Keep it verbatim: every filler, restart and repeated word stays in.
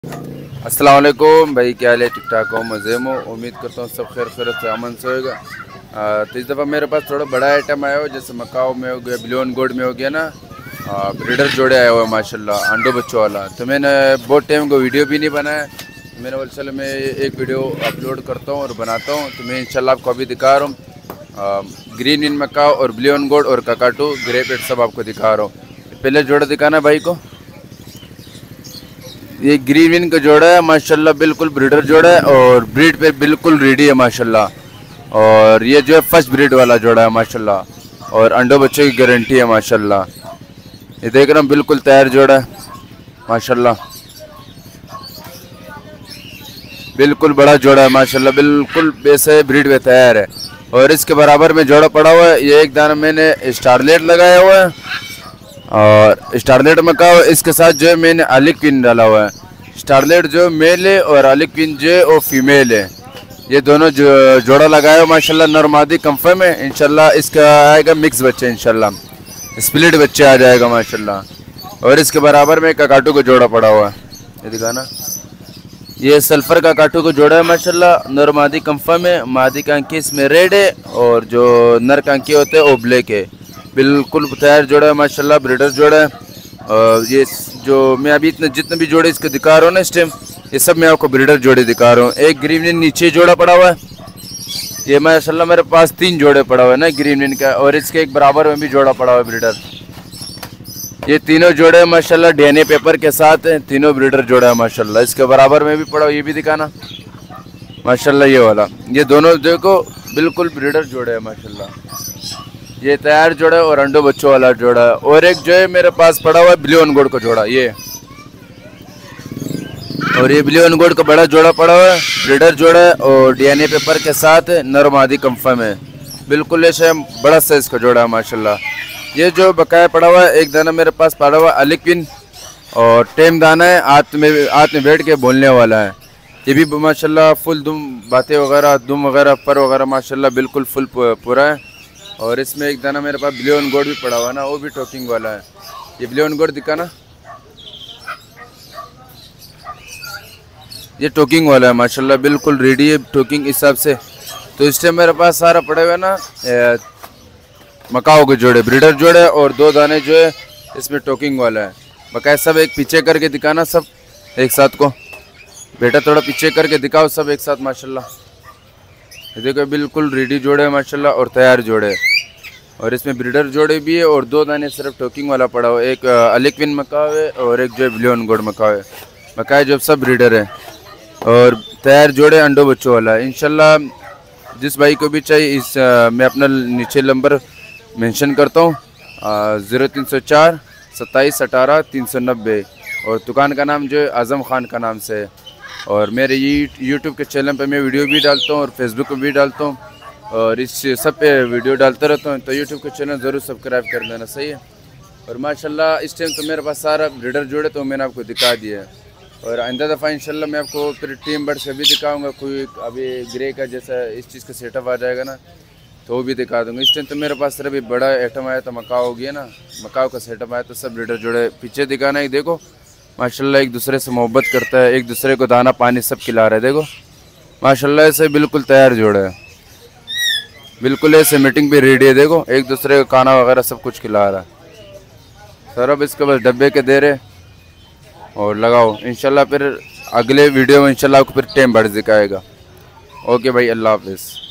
अस्सलाम वालेकुम भाई, क्या हाल है? ठीक ठाक हो, मज़े में? उम्मीद करता हूँ सब खैर खैरत से अमन से होगा। आ, तो इस दफ़ा मेरे पास थोड़ा बड़ा आइटम आया हो, जैसे मकाओ में हो गया, ब्लू एंड गोल्ड में हो गया ना। आ, ब्रीडर जोड़े आया हुआ है माशाल्लाह, अंडों बच्चों वाला। तो मैंने बहुत टाइम को वीडियो भी नहीं बनाया, तो मैंने बोला चलो मैं एक वीडियो अपलोड करता हूँ और बनाता हूँ। तो मैं इंशाल्लाह आपको अभी दिखा रहा हूँ ग्रीन इन मकाओ और ब्लू एंड गोल्ड और ककाटू ग्रे पेट सब आपको दिखा रहा हूँ। पहले जोड़ा दिखाना भाई को। ये ग्रीन विन का जोड़ा है माशाल्लाह, बिल्कुल ब्रीडर जोड़ा है और ब्रीड पे बिल्कुल रेडी है माशाल्लाह। और ये जो है फर्स्ट ब्रीड वाला जोड़ा है माशाल्लाह, और अंडों बच्चों की गारंटी है माशाल्लाह। ये देख रहा हूँ बिल्कुल तैयार जोड़ा है माशाल्लाह, बिल्कुल बड़ा जोड़ा है माशाल्लाह, बिल्कुल वैसे ब्रीड में तैयार है। और इसके बराबर में जोड़ा पड़ा हुआ है, ये एक दाना मैंने स्टारलेट लगाया हुआ है और स्टारलेट में कहा इसके साथ जो है मैंने अलिक पिन डाला हुआ है। स्टारलेट जो मेल है और अलिक पिन जो है वो फीमेल है। ये दोनों जो जोड़ा लगाया हुआ माशाल्लाह, नर मादी कंफर्म है। इंशाल्लाह इसका आएगा मिक्स बच्चे, इंशाल्लाह स्प्लिट बच्चे आ जाएगा माशाल्लाह। और इसके बराबर में ककाटू का जोड़ा पड़ा हुआ है, ये दिखाना। ये सल्फर का काटू को जोड़ा है माशाल्लाह, नर मादी कंफर्म है। मादी का अंकी इसमें रेड है और जो नर का अंकी होते हैं वो ब्लैक है। बिल्कुल तैयार जोड़ा है माशाल्लाह, ब्रीडर जोड़ा है। और ये जो मैं अभी इतने जितने भी जोड़े इसके दिखा रहा हूँ ना इस टाइम, ये सब मैं आपको ब्रीडर जोड़े दिखा रहा हूँ। एक ग्रीन विन नीचे जोड़ा पड़ा हुआ है, ये माशाल्लाह मेरे पास तीन जोड़े पड़ा हुआ है ना ग्रीन विन का, और इसके एक बराबर में भी जोड़ा पड़ा हुआ है ब्रीडर। ये तीनों जोड़े माशाल्लाह डीएनए पेपर के साथ हैं, तीनों ब्रीडर जोड़ा है माशाल्लाह। इसके बराबर में भी पड़ा हुआ, ये भी दिखाना माशाल्लाह। ये वाला, ये दोनों देखो बिल्कुल ब्रीडर जोड़े है माशाल्लाह। ये तैयार जोड़ा है और अंडो बच्चों वाला जोड़ा है। और एक जो है मेरे पास पड़ा हुआ है ब्लू एंड गोल्ड का जोड़ा, ये और ये ब्लू एंड गोल्ड का बड़ा जोड़ा पड़ा हुआ है, ब्रीडर जोड़ा है और डीएनए पेपर के साथ है, नर मादी कंफर्म है। बिल्कुल ऐसे बड़ा साइज का जोड़ा है माशाल्लाह। ये जो बकाया पड़ा हुआ है, एक दाना मेरे पास पड़ा हुआ है अलिक पिन और टेम दाना है, हाथ में हाथ में बैठ के बोलने वाला है। ये भी माशाल्लाह फुल दुम बातें वगैरह दुम वगैरह पर वगैरह माशाल्लाह बिल्कुल फुल पूरा है। और इसमें एक दाना मेरे पास ब्लू एंड गोल्ड भी पड़ा हुआ ना, वो भी टोकिंग वाला है। ये ब्लू एंड गोल्ड दिखाना, ये टोकिंग वाला है माशाल्लाह, बिल्कुल रेडी है टोकिंग हिसाब से। तो इस टाइम मेरे पास सारा पड़े हुए ना मकाओ के जोड़े, ब्रीडर जोड़े और दो दाने जो है इसमें टोकिंग वाला है। बकाया सब एक पीछे करके दिखाना, सब एक साथ को बेटा थोड़ा पीछे करके दिखाओ सब एक साथ माशाल्लाह। ये देखो बिल्कुल रेडी जोड़े है माशाल्लाह और तैयार जोड़े है। और इसमें ब्रीडर जोड़े भी है और दो दाने सिर्फ टोकिंग वाला पड़ा हुआ, एक अलिक विन मकाओ है और एक जो है ब्लू एंड गोल्ड मकाओ है। बकाया जो सब ब्रीडर है और तैयार जोड़े अंडो बच्चों वाला है। इंशाल्लाह जिस भाई को भी चाहिए इस आ, मैं अपना नीचे नंबर मेंशन करता हूँ, ज़ीरो तीन सौ चार सत्ताईस अठारह तीन सौ नब्बे, और दुकान का नाम जो है आज़म खान का नाम से है। और मेरे ये यूट्यूब के चैनल पे मैं वीडियो भी डालता हूँ और फेसबुक पे भी डालता हूँ और इस सब पे वीडियो डालता रहता हूँ। तो यूट्यूब के चैनल ज़रूर सब्सक्राइब कर लेना, सही है। और माशाल्लाह इस टाइम तो मेरे पास सारा ब्रीडर जोड़े तो मैंने आपको दिखा दिया है। और आइंदा दफ़ा इंशाल्लाह मैं आपको फिर टीम बर्ड्स का भी दिखाऊँगा, कोई अभी ग्रे का जैसा इस चीज़ का सेटअप आ जाएगा ना तो वो भी दिखा दूँगा। इस टाइम तो मेरे पास सिर्फ बड़ा आइटम आया तो मकाओ हो गया ना, मकाओ का सेटअप आया तो सब ब्रीडर जोड़े पीछे दिखाना है। देखो माशाल्लाह एक दूसरे से मोहब्बत करता है, एक दूसरे को दाना पानी सब खिला रहा है। देखो माशाल्लाह ऐसे बिल्कुल तैयार जोड़ा है, बिल्कुल ऐसे मीटिंग भी रेडी है। देखो एक दूसरे को खाना वगैरह सब कुछ खिला रहा है। सर अब इसके बस डब्बे के दे रहे और लगाओ। इंशाल्लाह फिर अगले वीडियो में इंशाल्लाह आपको फिर टेम बर्ड्स दिखाएगा। ओके भाई, अल्लाह हाफिज़।